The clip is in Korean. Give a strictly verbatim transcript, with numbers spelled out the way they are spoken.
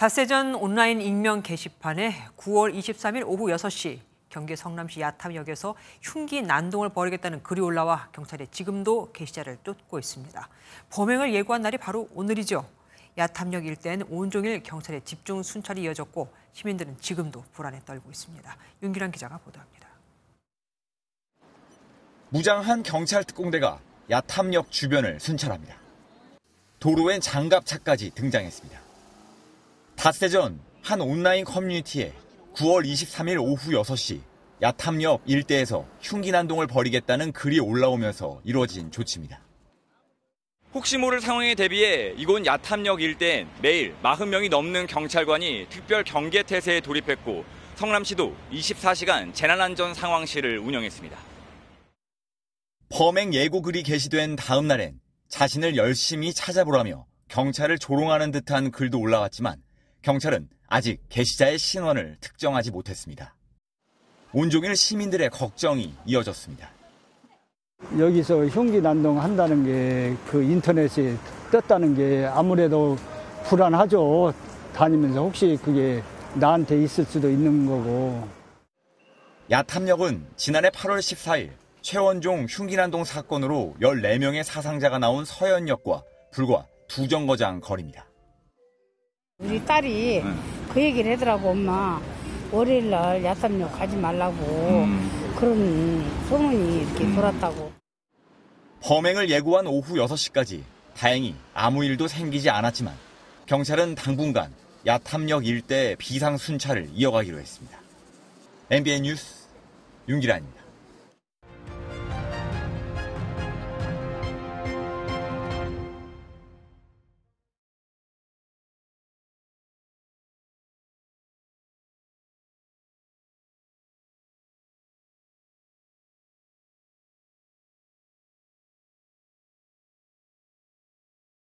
닷새전 온라인 익명 게시판에 구월 이십삼일 오후 여섯 시 경기 성남시 야탐역에서 흉기 난동을 벌이겠다는 글이 올라와 경찰이 지금도 게시자를 쫓고 있습니다. 범행을 예고한 날이 바로 오늘이죠. 야탐역 일대는 온종일 경찰의 집중 순찰이 이어졌고 시민들은 지금도 불안에 떨고 있습니다. 윤기란 기자가 보도합니다. 무장한 경찰 특공대가 야탐역 주변을 순찰합니다. 도로엔 장갑차까지 등장했습니다. 닷새 전 한 온라인 커뮤니티에 구월 이십삼일 오후 여섯 시 야탐역 일대에서 흉기 난동을 벌이겠다는 글이 올라오면서 이루어진 조치입니다. 혹시 모를 상황에 대비해 이곳 야탐역 일대엔 매일 사십 명이 넘는 경찰관이 특별 경계 태세에 돌입했고 성남시도 이십사 시간 재난안전 상황실을 운영했습니다. 범행 예고 글이 게시된 다음 날엔 자신을 열심히 찾아보라며 경찰을 조롱하는 듯한 글도 올라왔지만 경찰은 아직 게시자의 신원을 특정하지 못했습니다. 온종일 시민들의 걱정이 이어졌습니다. 여기서 흉기 난동 한다는 게 그 인터넷에 떴다는 게 아무래도 불안하죠. 다니면서 혹시 그게 나한테 있을 수도 있는 거고. 야탐역은 지난해 팔월 십사일 최원종 흉기 난동 사건으로 열네 명의 사상자가 나온 서현역과 불과 두 정거장 거리입니다. 우리 딸이 응. 그 얘기를 하더라고. 엄마 월요일 날 야탐역 가지 말라고 음. 그런 소문이 이렇게 돌았다고. 범행을 예고한 오후 여섯 시까지 다행히 아무 일도 생기지 않았지만 경찰은 당분간 야탐역 일대 비상 순찰을 이어가기로 했습니다. 엠비엔 뉴스 윤기란입니다.